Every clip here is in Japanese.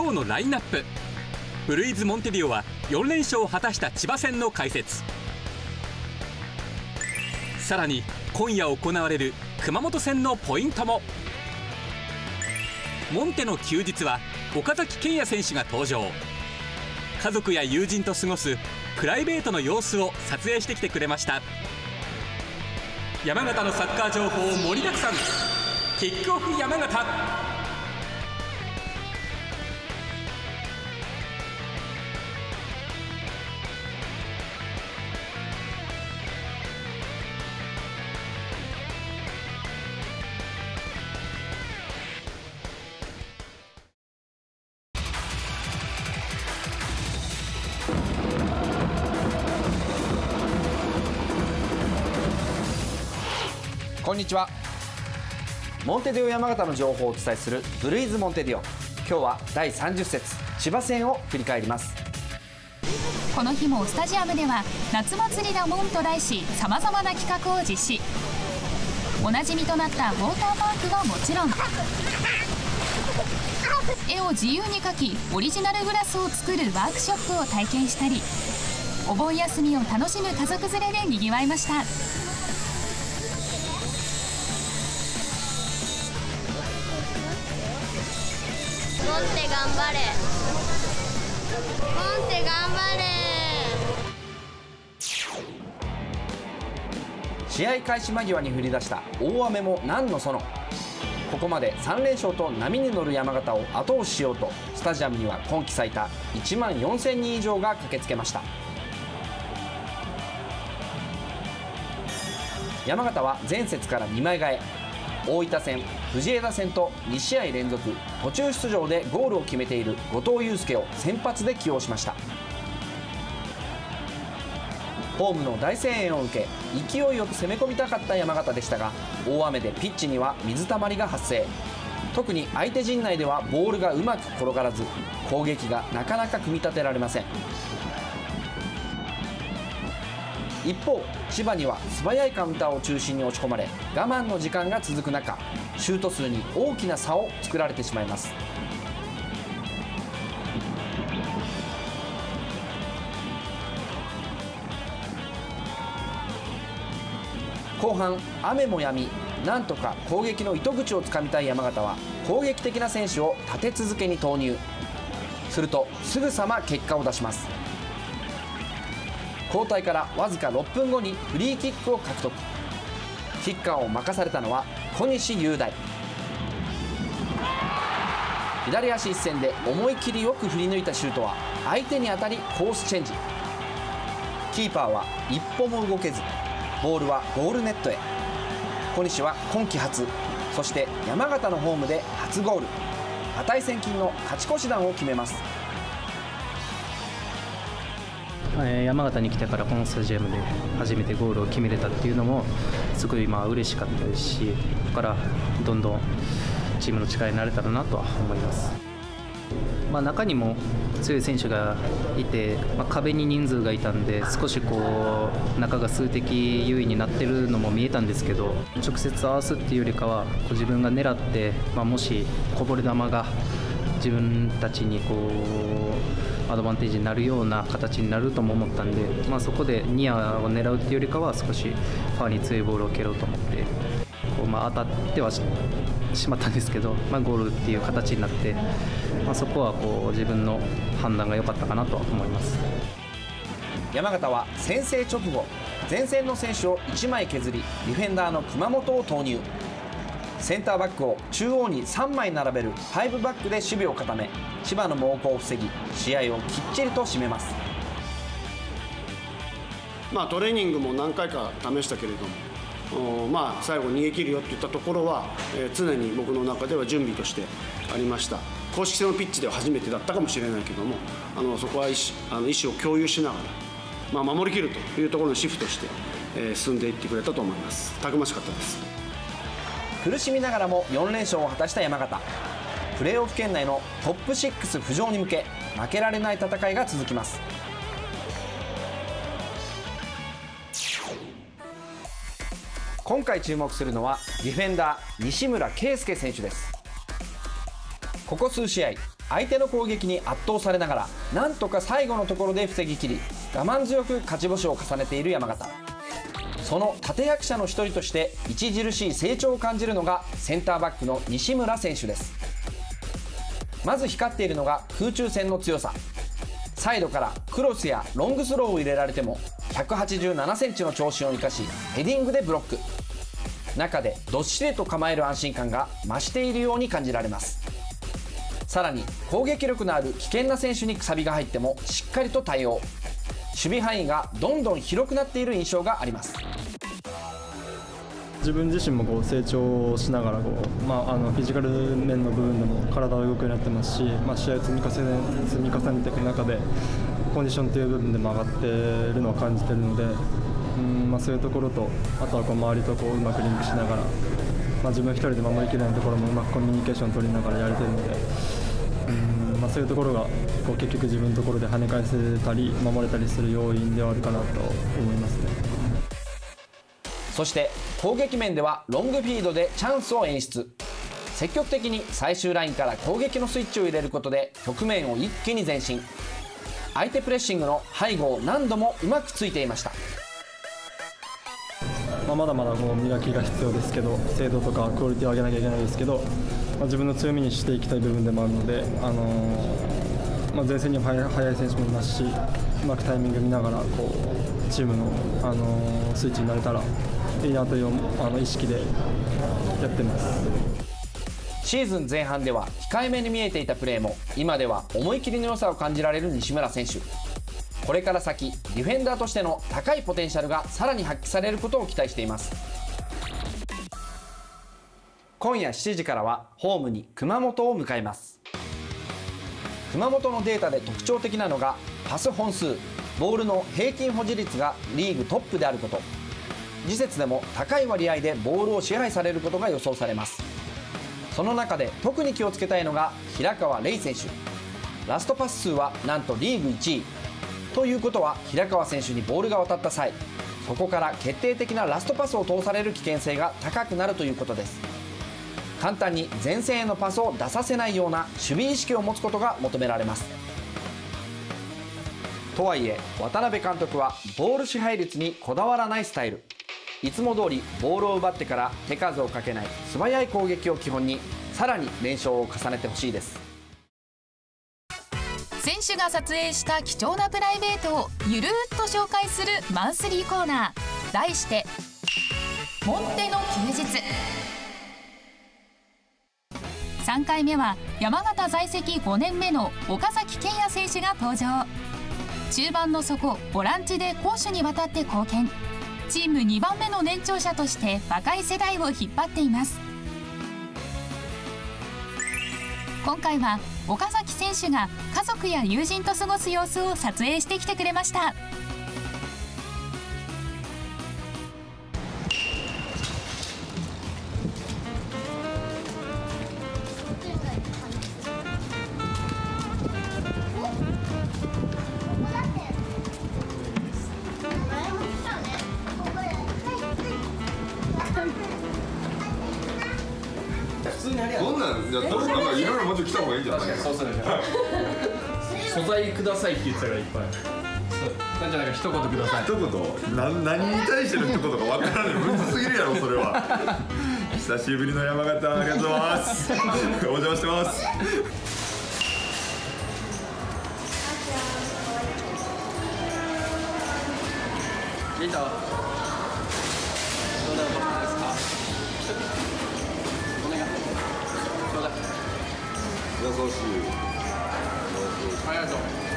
今日のラインナップ。ブルーイズモンテディオは4連勝を果たした千葉戦の解説。さらに今夜行われる熊本戦のポイントも。モンテの休日は岡崎健也選手が登場。家族や友人と過ごすプライベートの様子を撮影してきてくれました。山形のサッカー情報盛りだくさん、キックオフ山形。 こんにちは。モンテディオ山形の情報をお伝えするブルーイズモンテディオ。今日は第30節千葉戦を振り返ります。 この日もスタジアムでは夏祭りだもんと題し、さまざまな企画を実施。おなじみとなったウォーターパークはもちろん、絵を自由に描きオリジナルグラスを作るワークショップを体験したり、お盆休みを楽しむ家族連れでにぎわいました。 モンテ頑張れ、モンテ頑張れ。 試合開始間際に降り出した大雨も何のその。ここまで3連勝と波に乗る山形を後押ししようと、スタジアムには今季最多1万4000人以上が駆けつけました。山形は前節から2枚替え。大分戦、藤枝戦と2試合連続途中出場でゴールを決めている後藤祐介を先発で起用しました。ホームの大声援を受け、勢いよく攻め込みたかった山形でしたが、大雨でピッチには水たまりが発生。特に相手陣内ではボールがうまく転がらず、攻撃がなかなか組み立てられません。一方、千葉には素早いカウンターを中心に押し込まれ、我慢の時間が続く中、シュート数に大きな差を作られてしまいます。後半、雨も止み、なんとか攻撃の糸口をつかみたい山形は攻撃的な選手を立て続けに投入。するとすぐさま結果を出します。交代からわずか6分後にフリーキックを獲得。キッカーを任されたのは小西雄大。左足一閃で思い切りよく振り抜いたシュートは相手に当たりコースチェンジ。キーパーは一歩も動けず、ボールはゴールネットへ。小西は今季初、そして山形のホームで初ゴール。値千金の勝ち越し弾を決めます。 山形に来てからこのスタジアムで初めてゴールを決めれたっていうのもすごい嬉しかったですし、ここからどんどんチームの力になれたらなとは思います。中にも強い選手がいて、壁に人数がいたんで少し中が数的優位になってるのも見えたんですけど、直接合わすっていうよりかは自分が狙って、もしこぼれ球が自分たちにアドバンテージになるような形になるとも思ったんで、そこでニアを狙うっていうよりかは少しファーに強いボールを蹴ろうと思って当たっては しまったんですけど、ゴールっていう形になって、そこは自分の判断が良かったかなとは思います。 山形は先制直後、前線の選手を1枚削り、ディフェンダーの熊本を投入。センターバックを中央に3枚並べる5バックで守備を固め、千葉の猛攻を防ぎ、試合をきっちりと締めます。 トレーニングも何回か試したけれども、最後逃げ切るよっていったところは、常に僕の中では準備としてありました。公式戦のピッチでは初めてだったかもしれないけども、そこは意思を共有しながら、守りきるというところにシフトして、進んでいってくれたと思います。たくましかったです。 苦しみながらも4連勝を果たした山形。プレーオフ圏内のトップ6浮上に向け、負けられない戦いが続きます。今回注目するのはディフェンダー西村圭介選手です。ここ数試合相手の攻撃に圧倒されながらなんとか最後のところで防ぎきり、我慢強く勝ち星を重ねている山形。その立役者の一人として著しい成長を感じるのがセンターバックの西村選手です。まず光っているのが空中戦の強さ。サイドからクロスやロングスローを入れられても187センチの長身を生かしヘディングでブロック。中でどっしりと構える安心感が増しているように感じられます。さらに攻撃力のある危険な選手にくさびが入ってもしっかりと対応。守備範囲がどんどん広くなっている印象があります。 自分自身も成長しながらフィジカル面の部分でも体が動くようになってますし、試合を積み重ねていく中でコンディションという部分でも上がっているのを感じているので、そういうところと、あとは周りとうまくリンクしながら、自分一人で守りきれないところもうまくコミュニケーションを取りながらやれているので、そういうところが結局自分のところで跳ね返せたり守れたりする要因ではあるかなと思いますね。 そして攻撃面ではロングフィードでチャンスを演出。積極的に最終ラインから攻撃のスイッチを入れることで局面を一気に前進。相手プレッシングの背後を何度もうまくついていました。 まだまだ磨きが必要ですけど、精度とかクオリティを上げなきゃいけないですけど、自分の強みにしていきたい部分でもあるので、前線にも速い選手もいますし、うまくタイミング見ながらチームの、スイッチになれたらいいなという意識でやってます。 シーズン前半では控えめに見えていたプレーも今では思い切りの良さを感じられる西村選手。これから先ディフェンダーとしての高いポテンシャルがさらに発揮されることを期待しています。今夜7時からはホームに熊本を迎えます。熊本のデータで特徴的なのがパス本数、ボールの平均保持率がリーグトップであること。次節でも高い割合でボールを支配されることが予想されます。その中で特に気をつけたいのが平川玲選手。ラストパス数はなんとリーグ1位ということは、平川選手にボールが渡った際、そこから決定的なラストパスを通される危険性が高くなるということです。簡単に前線へのパスを出させないような守備意識を持つことが求められます。とはいえ渡辺監督はボール支配率にこだわらないスタイル。いつも通りボールを奪ってから手数をかけない素早い攻撃を基本に、さらに連勝を重ねてほしいです。 選手が撮影した貴重なプライベートをゆるっと紹介するマンスリーコーナー、題してモンテの休日。3回目は山形在籍5年目の岡崎健也選手が登場。中盤の底ボランチで攻守にわたって貢献。チーム2番目の年長者として若い世代を引っ張っています。今回は岡崎選手が家族や友人と過ごす様子を撮影してきてくれました。 こんなんじゃどうなんかいろいろもうちょっと来た方がいいんじゃないですか。そうする素材くださいって言ってたからいっぱい。なんじゃないか一言ください。 一言何に対しての一言かわからない。むずすぎるやろそれは。久しぶりの山形ありがとうございます。お邪魔してます。 リーター。どうだろうですか。お願い。ちょうだい。 優しい。 ありがとう。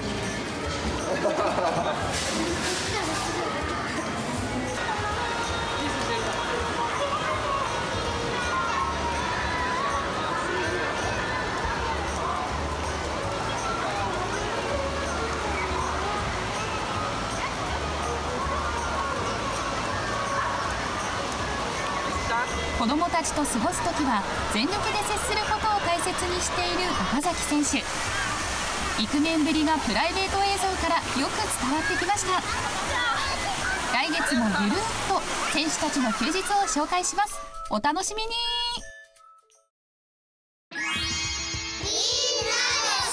子どもたちと過ごすときは全力で接することを大切にしている岡崎選手。イクメンぶりがプライベート映像からよく伝わってきました。来月もゆるっと選手たちの休日を紹介します。お楽しみに。 みんなで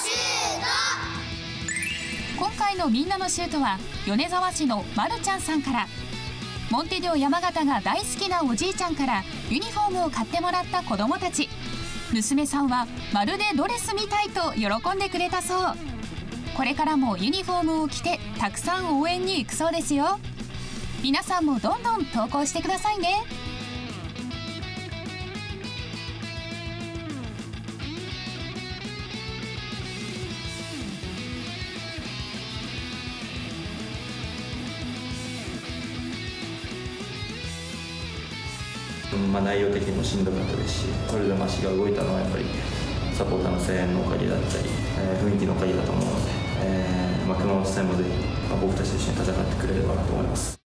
みんなのシュートは米沢市のまるちゃんさんから、モンテディオ山形が大好きなおじいちゃんからユニフォームを買ってもらった子どもたち。娘さんはまるでドレスみたいと喜んでくれたそう。これからもユニフォームを着てたくさん応援に行くそうですよ。皆さんもどんどん投稿してくださいね。 内容的にもしんどかったですし、それでも足が動いたのはやっぱりサポーターの声援のおかげだったり、雰囲気のおかげだと思うので、熊本戦もぜひ僕たちと一緒に戦ってくれればなと思います。